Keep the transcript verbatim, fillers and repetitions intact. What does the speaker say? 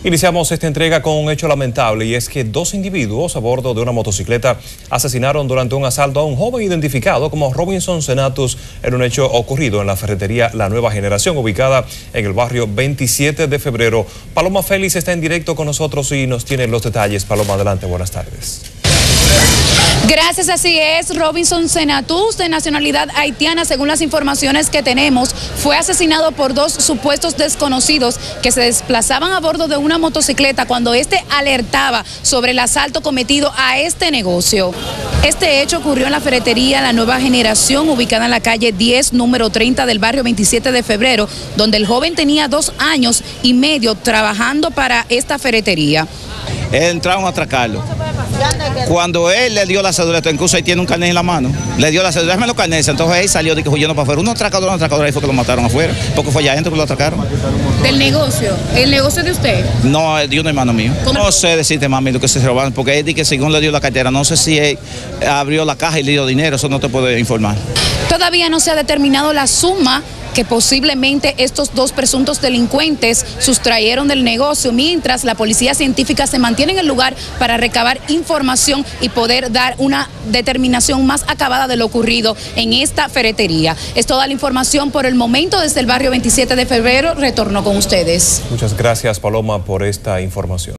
Iniciamos esta entrega con un hecho lamentable y es que dos individuos a bordo de una motocicleta asesinaron durante un asalto a un joven identificado como Robinson Senatus en un hecho ocurrido en la ferretería La Nueva Generación, ubicada en el barrio veintisiete de febrero. Paloma Félix está en directo con nosotros y nos tiene los detalles. Paloma, adelante, buenas tardes. Gracias, así es. Robinson Senatus, de nacionalidad haitiana, según las informaciones que tenemos, fue asesinado por dos supuestos desconocidos que se desplazaban a bordo de una motocicleta cuando este alertaba sobre el asalto cometido a este negocio. Este hecho ocurrió en la ferretería La Nueva Generación, ubicada en la calle diez, número treinta del barrio veintisiete de febrero, donde el joven tenía dos años y medio trabajando para esta ferretería. Entraron a atracarlo. Cuando él le dio la cédula, incluso ahí tiene un carnet en la mano, le dio la cédula, déjame los carnets, entonces él salió de que huyendo para afuera. Uno atracador, un atracador, ahí fue que lo mataron afuera, porque fue allá adentro que lo atracaron. ¿Del negocio? ¿El negocio de usted? No, yo no, hermano mío. No sé decirte, mami, lo que se robaron, porque él dice que según le dio la cartera, no sé si él abrió la caja y le dio dinero, eso no te puedo informar. Todavía no se ha determinado la suma que posiblemente estos dos presuntos delincuentes sustrayeron del negocio, mientras la policía científica se mantiene en el lugar para recabar información y poder dar una determinación más acabada de lo ocurrido en esta ferretería. Es toda la información por el momento desde el barrio veintisiete de febrero. Retorno con ustedes. Muchas gracias, Paloma, por esta información.